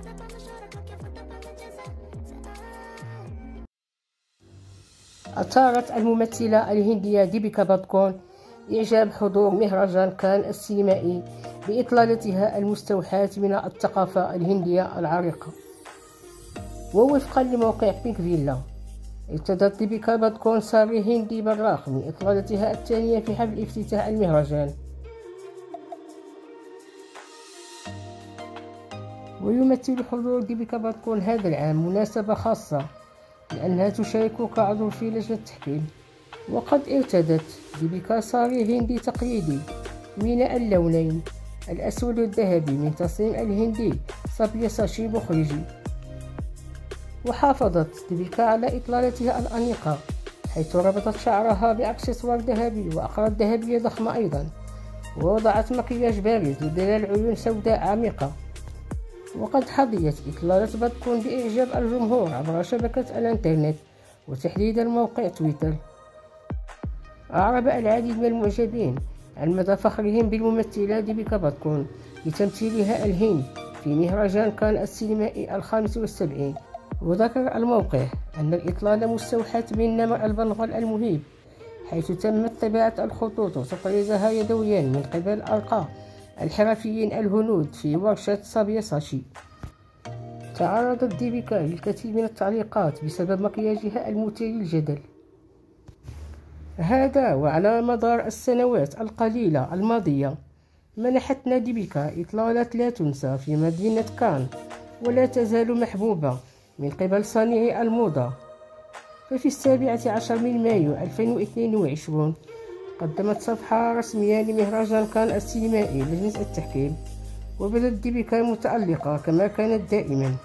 أثارت الممثلة الهندية ديبيكا بادكون إعجاب حضور مهرجان كان السينمائي بإطلالتها المستوحاة من الثقافة الهندية العريقة. ووفقا لموقع بينك فيلا، ارتدت ديبيكا بادكون ساري هندي براق من إطلالتها الثانية في حفل افتتاح المهرجان. ويمثل حضور ديبيكا بادكون هذا العام مناسبة خاصة لأنها تشارك كعضو في لجنة التحكيم. وقد ارتدت ديبيكا ساري هندي تقليدي من اللونين الأسود والذهبي من تصميم الهندي سابياساشي مخرجي. وحافظت ديبيكا على إطلالتها الأنيقة، حيث ربطت شعرها بأكسسوار ذهبي وأقراط ذهبية ضخمة أيضا، ووضعت مكياج بارز لظلال عيون سوداء عميقة. وقد حظيت إطلالة بادكون بإعجاب الجمهور عبر شبكة الإنترنت وتحديدا موقع تويتر. أعرب العديد من المعجبين عن مدى فخرهم بالممثلة ديبيكا بادكون لتمثيلها الهند في مهرجان كان السينمائي ال75. وذكر الموقع أن الإطلالة مستوحاة من نمر البنغال المهيب، حيث تمت طباعة الخطوط وتطريزها يدويا من قبل أرقى الحرفيين الهنود في ورشة سابياساشي. تعرضت ديبيكا للكثير من التعليقات بسبب مكياجها المثير للجدل هذا. وعلى مدار السنوات القليلة الماضية منحتنا ديبيكا إطلالات لا تنسى في مدينة كان، ولا تزال محبوبة من قبل صانعي الموضة. ففي 17 من مايو 2022 قدمت صفحة رسمية لمهرجان كان السينمائي لجنة التحكيم، وبدت ديبيكا متألقة كما كانت دائما.